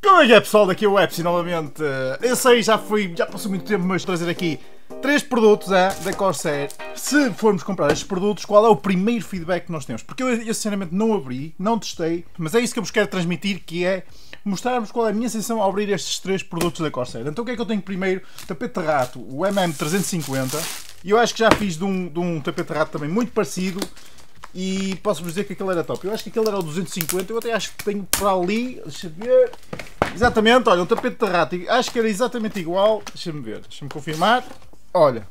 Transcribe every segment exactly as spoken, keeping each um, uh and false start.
Como é que é, pessoal? Daqui é o Epsi novamente. Eu sei, já foi, já passou muito tempo, mas trazer aqui três produtos é, da Corsair. Se formos comprar estes produtos, qual é o primeiro feedback que nós temos? Porque eu, eu sinceramente não abri, não testei, mas é isso que eu vos quero transmitir, que é mostrar-vos qual é a minha sensação ao abrir estes três produtos da Corsair. Então o que é que eu tenho primeiro? Tapete de rato, o M M trezentos e cinquenta. E eu acho que já fiz de um, de um tapete de rato também muito parecido. E posso-vos dizer que aquele era top. Eu acho que aquele era o duzentos e cinquenta, eu até acho que tenho por ali, deixa-me ver. Exatamente, olha, um tapete de rato, acho que era exatamente igual, deixa-me ver, deixa-me confirmar. Olha,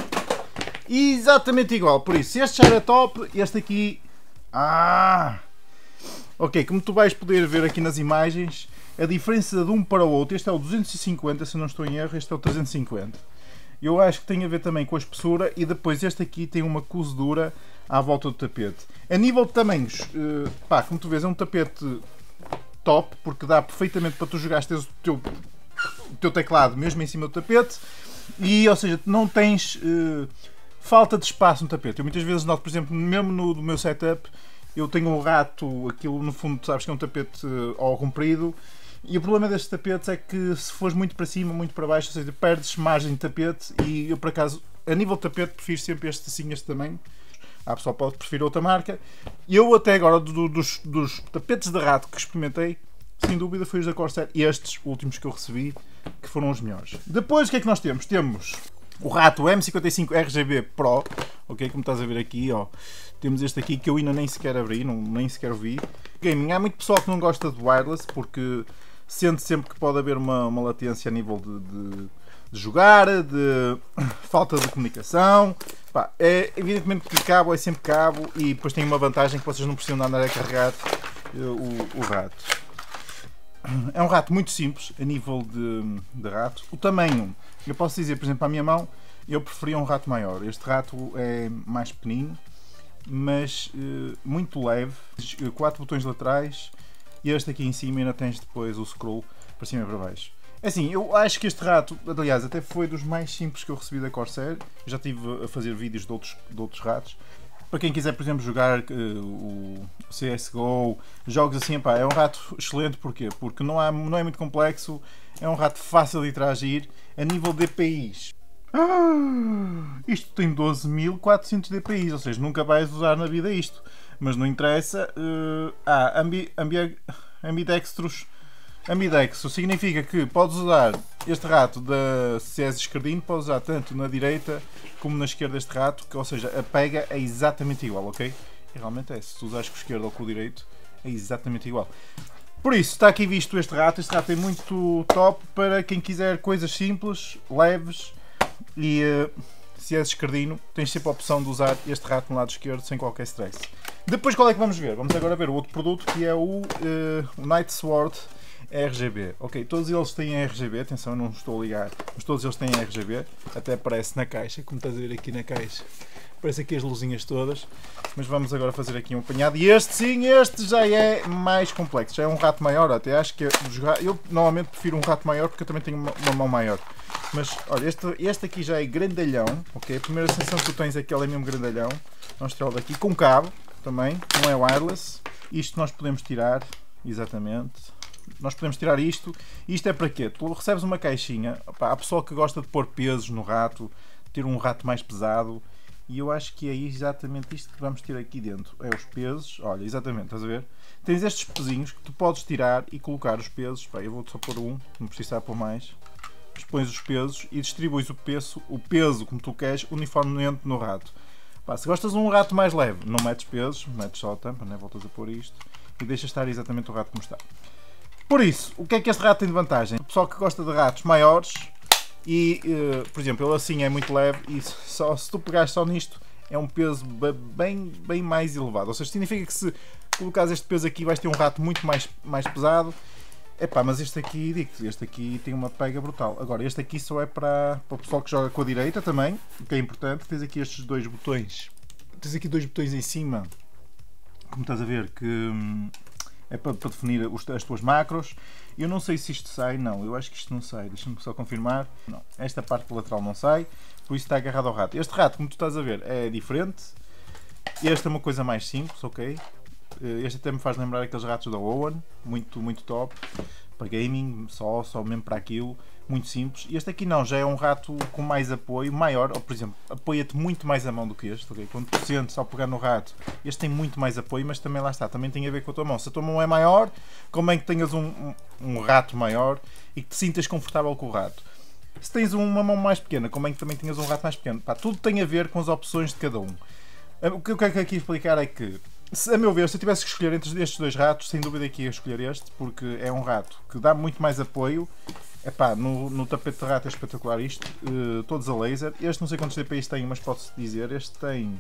exatamente igual, por isso, este já era top, este aqui, ah, ok, como tu vais poder ver aqui nas imagens, a diferença de um para o outro, este é o duzentos e cinquenta, se não estou em erro, este é o trezentos e cinquenta. Eu acho que tem a ver também com a espessura e depois este aqui tem uma cozedura à volta do tapete. A nível de tamanhos, pá, como tu vês, é um tapete top, porque dá perfeitamente para tu jogares o teu, o teu teclado mesmo em cima do tapete e, ou seja, não tens uh, falta de espaço no tapete. Eu muitas vezes noto, por exemplo, mesmo no do meu setup, eu tenho um rato, aquilo no fundo, sabes que é um tapete uh, ao comprido, e o problema destes tapetes é que se fores muito para cima, muito para baixo, ou seja, perdes margem de tapete, e eu por acaso, a nível de tapete, prefiro sempre este assim, este tamanho. Há pessoal que pode preferir outra marca. Eu até agora, do, dos, dos tapetes de rato que experimentei, sem dúvida foi os da Corsair, e estes últimos que eu recebi, que foram os melhores. Depois o que é que nós temos? Temos o rato M cinquenta e cinco R G B Pro, ok, como estás a ver aqui, ó. Temos este aqui que eu ainda nem sequer abri, não, nem sequer vi. Gaming, há muito pessoal que não gosta de wireless, porque sente sempre que pode haver uma, uma latência a nível de, de, de jogar, de falta de comunicação. Pá, é evidentemente que cabo é sempre cabo e depois tem uma vantagem que vocês não precisam andar a carregar o, o rato. É um rato muito simples a nível de, de rato. O tamanho, eu posso dizer, por exemplo, à minha mão, eu preferia um rato maior. Este rato é mais pequenino, mas uh, muito leve. Quatro botões laterais e este aqui em cima ainda tens depois o scroll para cima e para baixo. Assim, eu acho que este rato, aliás, até foi dos mais simples que eu recebi da Corsair. Eu já estive a fazer vídeos de outros, de outros ratos. Para quem quiser, por exemplo, jogar uh, o C S G O, jogos assim, pá, é um rato excelente. Porquê? Porque não, há, não é muito complexo, é um rato fácil de interagir. A nível de D P Is, ah, isto tem doze mil e quatrocentos D P Is, ou seja, nunca vais usar na vida isto. Mas não interessa. Uh, ah, ambi, ambi, ambidextros. Ambidextro significa que podes usar este rato da C S esquerdino, podes usar tanto na direita como na esquerda este rato, que, ou seja, a pega é exatamente igual, ok? E realmente é, se tu usares com o esquerdo ou com o direito, é exatamente igual. Por isso, está aqui visto este rato, este rato é muito top para quem quiser coisas simples, leves e uh, se és esquerdino, tens sempre a opção de usar este rato no lado esquerdo sem qualquer stress. Depois qual é que vamos ver? Vamos agora ver o outro produto que é o, uh, o Night Sword R G B, ok, todos eles têm R G B, atenção, não estou a ligar, mas todos eles têm R G B, até aparece na caixa, como estás a ver aqui na caixa, aparece aqui as luzinhas todas, mas vamos agora fazer aqui um apanhado, e este sim, este já é mais complexo, já é um rato maior, até acho que é jogar, eu normalmente prefiro um rato maior porque eu também tenho uma, uma mão maior, mas olha, este, este aqui já é grandalhão, ok, a primeira sensação que tu tens é que ele é mesmo grandalhão, vamos tirá-lo daqui, com cabo também, não é wireless, isto nós podemos tirar, exatamente. Nós podemos tirar isto. Isto é para quê? Tu recebes uma caixinha. Opa, há pessoal que gosta de pôr pesos no rato, ter um rato mais pesado. E eu acho que é exatamente isto que vamos ter aqui dentro. É os pesos. Olha, exatamente, estás a ver? Tens estes pezinhos que tu podes tirar e colocar os pesos. Pá, eu vou só pôr um, não precisar pôr mais. Mas pões os pesos e distribuis o peso, o peso como tu queres, uniformemente no rato. Pá, se gostas de um rato mais leve, não metes pesos, metes só a tampa, né? Voltas a pôr isto e deixas estar exatamente o rato como está. Por isso, o que é que este rato tem de vantagem? O pessoal que gosta de ratos maiores e, uh, por exemplo, ele assim é muito leve e só, se tu pegares só nisto é um peso bem, bem mais elevado. Ou seja, significa que se colocares este peso aqui vais ter um rato muito mais, mais pesado. Epá, mas este aqui, digo-te, este aqui tem uma pega brutal. Agora, este aqui só é para, para o pessoal que joga com a direita também, o que é importante. Tens aqui estes dois botões. Tens aqui dois botões em cima, como estás a ver, que... Hum, é para, para definir os, as tuas macros. Eu não sei se isto sai, não, eu acho que isto não sai, deixa-me só confirmar. Não, esta parte lateral não sai, por isso está agarrado ao rato. Este rato, como tu estás a ver, é diferente. Este é uma coisa mais simples, ok? Este até me faz lembrar aqueles ratos da Owen, muito, muito top. para gaming, só, só mesmo para aquilo, muito simples. Este aqui não, já é um rato com mais apoio, maior, ou por exemplo, apoia-te muito mais a mão do que este, ok? Quando tu sentes ao pegar no rato, este tem muito mais apoio, mas também lá está, também tem a ver com a tua mão. Se a tua mão é maior, convém que tenhas um, um, um rato maior e que te sintas confortável com o rato. Se tens uma mão mais pequena, convém que também tenhas um rato mais pequeno. Pá, tudo tem a ver com as opções de cada um. O que eu quero aqui explicar é que, se, a meu ver, se eu tivesse que escolher entre estes dois ratos, sem dúvida que ia escolher este, porque é um rato que dá muito mais apoio. Epá, no, no tapete de rato é espetacular isto, uh, todos a laser. Este não sei quantos D P Is tem, mas posso dizer, este tem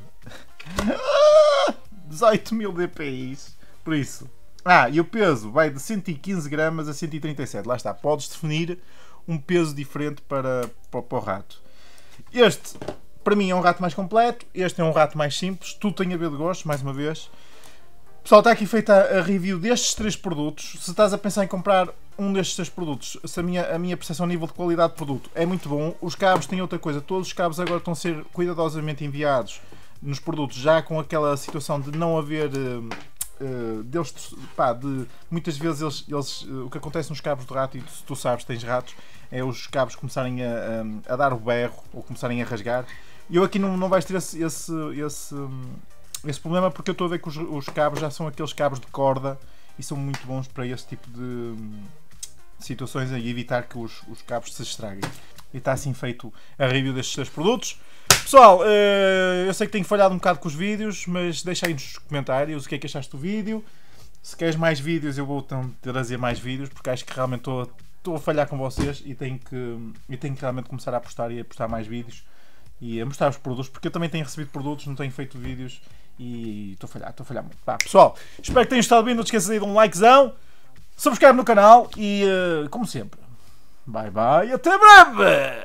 dezoito mil D P Is, por isso. Ah, e o peso vai de cento e quinze gramas a cento e trinta e sete, lá está, podes definir um peso diferente para, para, para o rato. Este, para mim, é um rato mais completo, este é um rato mais simples, tudo tem a ver de gosto, mais uma vez. Pessoal, está aqui feita a review destes três produtos. Se estás a pensar em comprar um destes três produtos, se a minha, a minha percepção a nível de qualidade de produto é muito bom, os cabos têm outra coisa, todos os cabos agora estão a ser cuidadosamente enviados nos produtos, já com aquela situação de não haver uh, uh, deles, pá, de, muitas vezes eles, eles, uh, o que acontece nos cabos de rato, e se tu sabes tens ratos, é os cabos começarem a, a, a dar o berro ou começarem a rasgar. E eu aqui não, não vais ter esse, esse, esse, esse problema, porque eu estou a ver que os, os cabos já são aqueles cabos de corda e são muito bons para esse tipo de situações e evitar que os, os cabos se estraguem. E está assim feito a review destes três produtos. Pessoal, eu sei que tenho falhado um bocado com os vídeos, mas deixa aí nos comentários o que é que achaste do vídeo. Se queres mais vídeos, eu vou trazer mais vídeos, porque acho que realmente estou, estou a falhar com vocês e tenho que, e tenho que realmente começar a apostar e a postar mais vídeos e a mostrar os produtos, porque eu também tenho recebido produtos, não tenho feito vídeos e estou a falhar, estou a falhar muito. Pá, pessoal, espero que tenham estado bem, não te esqueças aí de um likezão, subscreve no canal e, uh, como sempre, bye bye e até breve!